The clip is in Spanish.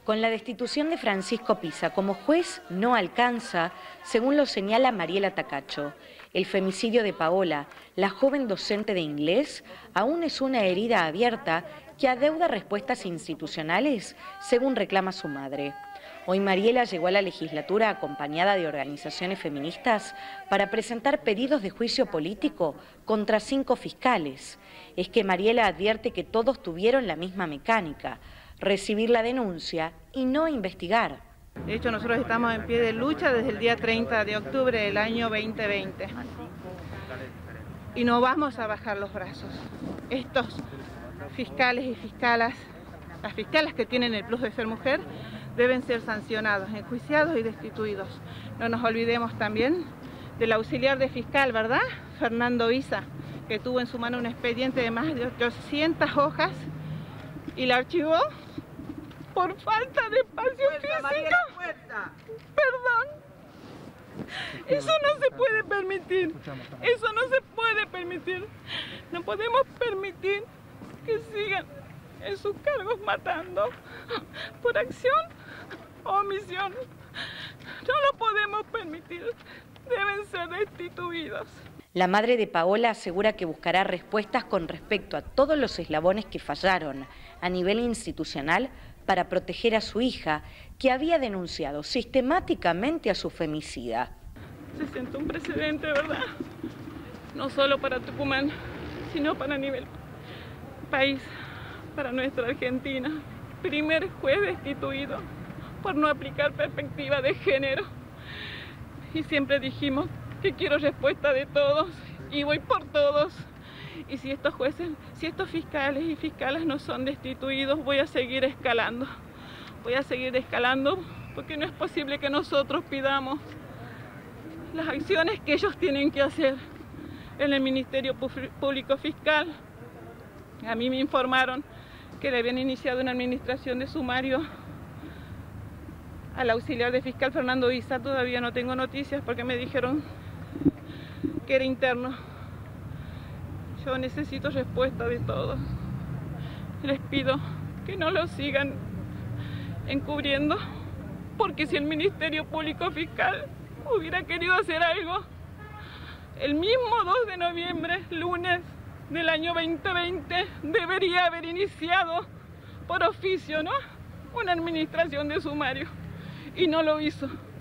Con la destitución de Francisco Pisa como juez no alcanza, según lo señala Mariela Tacacho. El femicidio de Paola, la joven docente de inglés, aún es una herida abierta que adeuda respuestas institucionales, según reclama su madre. Hoy Mariela llegó a la legislatura acompañada de organizaciones feministas para presentar pedidos de juicio político contra 5 fiscales. Es que Mariela advierte que todos tuvieron la misma mecánica: recibir la denuncia y no investigar. De hecho, nosotros estamos en pie de lucha desde el día 30 de octubre del año 2020. Y no vamos a bajar los brazos. Estos fiscales y fiscalas, las fiscalas que tienen el plus de ser mujer, deben ser sancionados, enjuiciados y destituidos. No nos olvidemos también del auxiliar de fiscal, ¿verdad? Fernando Isa, que tuvo en su mano un expediente de más de 800 hojas y la archivó por falta de espacio físico. Perdón. Eso no se puede permitir. Eso no se puede permitir. No podemos permitir que sigan en sus cargos matando por acción o omisión. No lo podemos permitir. Deben ser destituidos. La madre de Paola asegura que buscará respuestas con respecto a todos los eslabones que fallaron a nivel institucional para proteger a su hija, que había denunciado sistemáticamente a su femicida. Se siente un precedente, ¿verdad? No solo para Tucumán, sino para nivel país, para nuestra Argentina. Primer juez destituido por no aplicar perspectiva de género. Y siempre dijimos que quiero respuesta de todos y voy por todos. Y si estos jueces, si estos fiscales y fiscalas no son destituidos, voy a seguir escalando. Voy a seguir escalando porque no es posible que nosotros pidamos las acciones que ellos tienen que hacer en el Ministerio Público Fiscal. A mí me informaron que le habían iniciado una administración de sumario al auxiliar de fiscal Fernando Isa. Todavía no tengo noticias porque me dijeron que era interno. Yo necesito respuesta de todos. Les pido que no lo sigan encubriendo, porque si el Ministerio Público Fiscal hubiera querido hacer algo, el mismo 2 de noviembre, lunes del año 2020, debería haber iniciado por oficio, ¿no?, una administración de sumario, y no lo hizo.